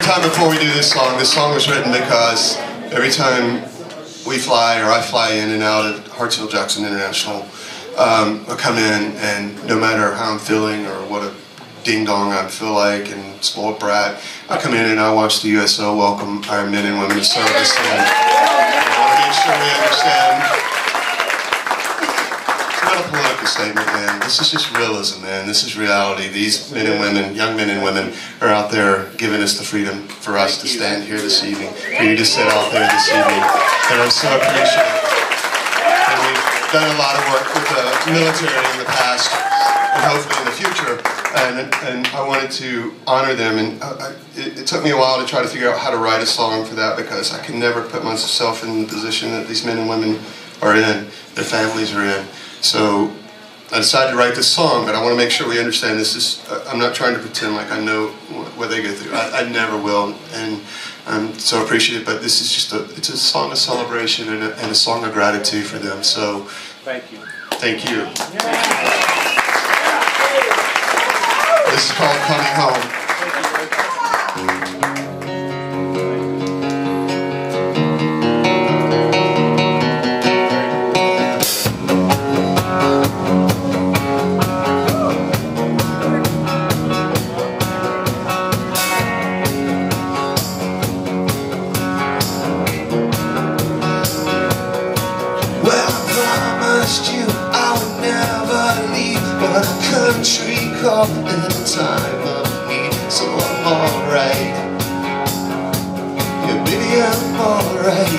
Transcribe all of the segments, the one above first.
Time before we do this song was written because every time we fly, or I fly in and out of Hartsfield-Jackson International, I come in and no matter how I'm feeling or what a ding-dong I feel like and spoiled brat, I come in and I watch the USO welcome our men and women of service, and I want to make sure we understand. It's not a political statement, man. This is just realism, man. This is reality. These men and women, young men and women, are out there giving us the freedom for us to stand here this evening, for you to sit out there this evening, and I'm so appreciative. And we've done a lot of work with the military in the past, and hopefully in the future, and I wanted to honor them, and it took me a while to try to figure out how to write a song for that, because I can never put myself in the position that these men and women are in, their families are in. So I decided to write this song, but I want to make sure we understand this is, I'm not trying to pretend like I know what they go through. I never will, and I'm so appreciative, but this is just it's a song of celebration and a song of gratitude for them. So thank you. Thank you. This is called Coming Home. Country call in a time of need, so I'm alright. Yeah, baby, I'm alright.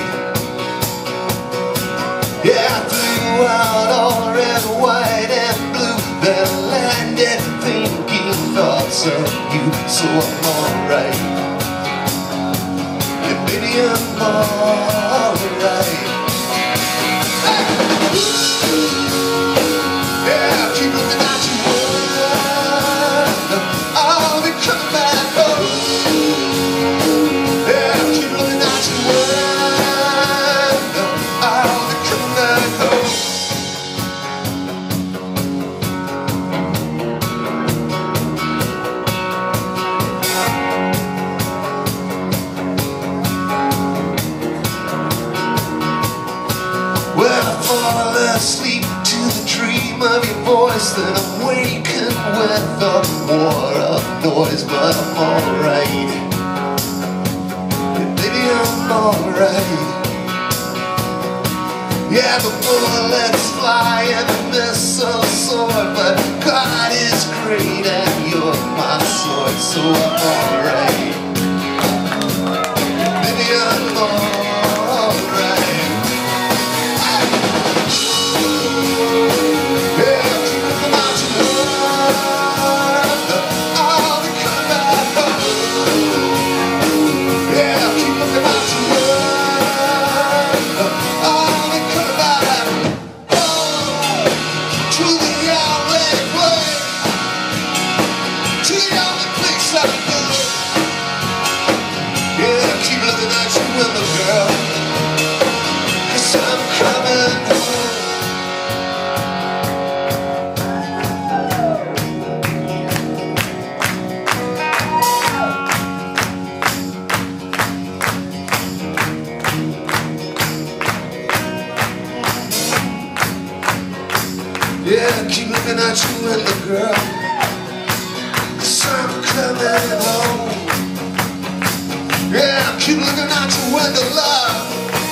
Yeah, I flew out all red, white, and blue, then I landed thinking thoughts of you, so I'm alright. Yeah, baby, I'm alright. Yeah, keep looking at you. I'll be coming back home. Yeah, keep looking at you. I'll be coming back home. Well, I fall asleep to the dream of your voice, then I'm waking with a war of noise, but I'm alright. Yeah, baby, I'm alright. Yeah, the bullets fly and the missiles soar, but God is great and you're my sword, so I'm alright. Yeah, baby, I'm alright. Yeah, keep looking at you and the girl, 'cause I'm coming home. Yeah, keep looking at you and the love.